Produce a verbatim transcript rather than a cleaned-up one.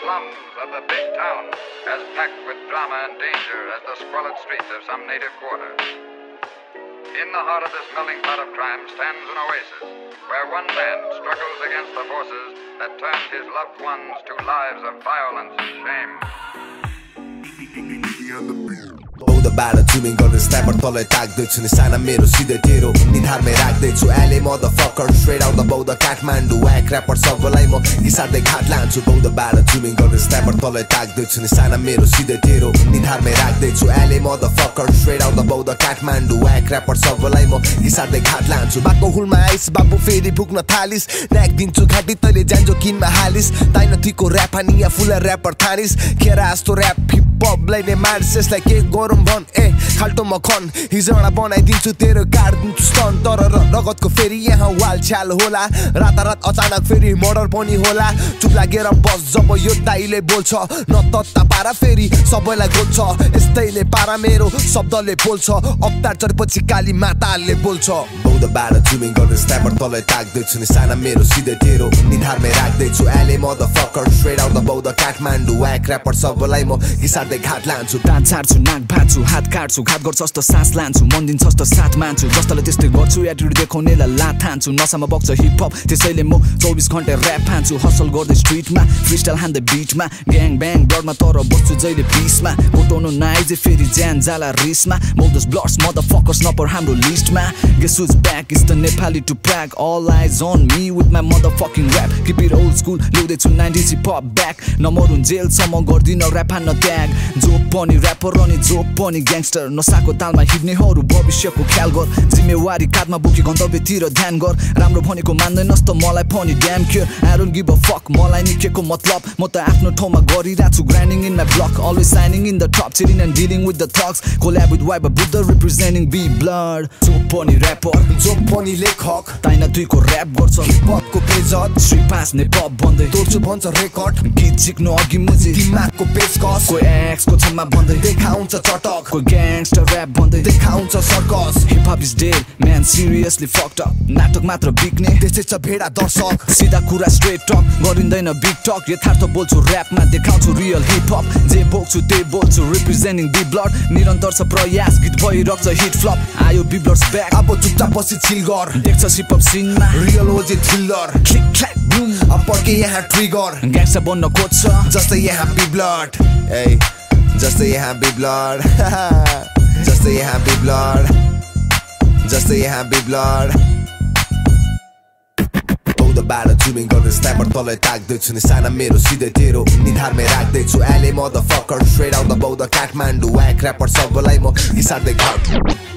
slums of the big town, as packed with drama and danger as the squalid streets of some native quarter. In the heart of this melting pot of crime stands an oasis, where one man struggles against the forces that turned his loved ones to lives of violence and shame. बौद्धबाट जुमिङ गर्दै स्ट्यापर तलै ताक्दैछु नि साना मेरो सिधै तेरो निधारमै राख्दैछु L A motherfucker straight out the बौद्ध काठमाडौँ whack rapper सबैलाई म हिसार्दै घाट लान्छु बौद्धबाट जुमिङ गर्दै स्ट्यापर तलै ताक्दैछु नि साना मेरो सिधै तेरो निधारमै राख्दैछु L A motherfucker straight out the बौद्ध काठमाडौँ whack rapper सबैलाई म हिसार्दै घाट लान्छु बाको हुलमा आइस बाबु फेरि भुक्न थालिस न्याक दिन्छु घाटी तैले जान्जो किनमा हालिस ताइन थिको र्याप हानिया फुल र्यापर थानिस खेरा जस्तो र्याप हिप हपलाई ने मार्स यसलाई के गरौँ भन ए खाल्टो म खन हिजोडा बनाइदिन्छु तेरो काट्दिन्छु स्तन तर रगतको फेरि यहाँ वाल छ्याल होला रातारात अचानक फेरि मर्डर पनि होला चुप लागेर बस जब यो दाइले बोल्छ न तत्ता पारा फेरि सबैलाई गोल्छ यस्तैले पारा मेरो शब्दले बोल्छ अवतार चढेपछि काली माताले बोल्छ बौद्धबाट जुमिङ गर्दै स्ट्यापर तलै ताक्दैछु नि साना मेरो सिधै तेरो निधारमै राख्दैछु L A motherfucker straight out the बौद्ध काठमाडौँ whack rapper सबैलाई म हिसार्दै घाट लान्छु दाँत छाड्छु नाक भाँच्छु हात काट्छु घात गर्छ जस्तो सास लान्छु मन दिन्छ जस्तो साथ मान्छु जस्तोले त्यस्तै गर्छु एटिट्युड देखाउनेलाई लात हान्छु नसामा बग्छ हिप हप त्यसैले म चौबिस घण्टा ऱ्याप हान्छु हसल गर्दै स्ट्रिटमा फ्रिस्टाइल हान्दै बिटमा ग्याङ ब्याङ ब्लडमा तर बस्छु जहिले पिसमा उठाउनु नआइजे फेरि ज्यान जाला रिसमा मोल्डस ब्लड्स मदरफकर्स नपर हाम्रो लिस्टमा guess who's back is the Nepali to प्र्याक all eyes on me with my motherfucking rap keep it old school ल्याउँदैछु नाइन्टिज हिप हप ब्याक नमरुन् जेलसम्म गर्दिन ऱ्याप हान्न त्याग जो पनि ऱ्यापर अनि जो पनि ग्याङ्स्टर नसाको तालमा हिँड्नेहरू भविष्यको ख्याल गर जिम्मेवारी काँधमा बोकी गन्तव्यतिर ध्यान गर राम्रो भनेको मान्दैनस् त मलाई पनि damn care I don't give a fuck मलाई नि केको मतलब म त आफ्नो ठाउँमा गरिरहेछु grinding in my block always signing in the top chilling and dealing with the thugs collab with Waiba Buddha representing B blood जो पनि ऱ्यापर जो पनि लेखक ताइन दुईको ऱ्याप गर्छ हिप हपको बेइज्जत श्री पाँच ने पप भन्दै तोड्छु भन्छ रेकर्ड गीत सिक्नु अघि मुजी दिमागको पेचकस कोही एक्सको छम्मा भन्दै देखाउँछ चटक कोही ग्याङ्स्टर ऱ्याप भन्दै देखाउँछ circus hip hop is dead man seriously fucked up नाटक मात्र बिग्ने त्यसै छ भेडा दर्शक सिधा कुरा स्ट्रेट टक गरिँदैन बिग टक यथार्थ बोल्छु ऱ्यापमा देखाउँछु रियल हिप हप जे बोक्छु त्यही बोल्छु रिप्रेजेन्टिङ बी ब्लड निरन्तर छ प्रयास गीत भइरहन्छ हिट फ्लप आयो बी ब्लड्स ब्याक अब चुपचाप बसी चिल गर देख्छ हिप हप सिनमा रियल हो जे थ्रिलर क्लिक क्ल्याक बुम अब पड्के यहाँ ट्रिगर ग्याङ्स्टर बन्न खोज्छ जस्तै यहाँ बी ब्लड ए जस्तै यहाँ बी ब्लड जस्तै यहाँ बी ब्लड जस्तै यहाँ बी ब्लड बौद्धबाट जुमिङ गर्दै स्ट्यापर तलै ताक्दैछु नि साना मेरो सिधै तेरो निधारमै राख्दैछु L A motherfucker straight out the बौद्ध काठमाडौँ whack rapper सबैलाई म हिसार्दै घाट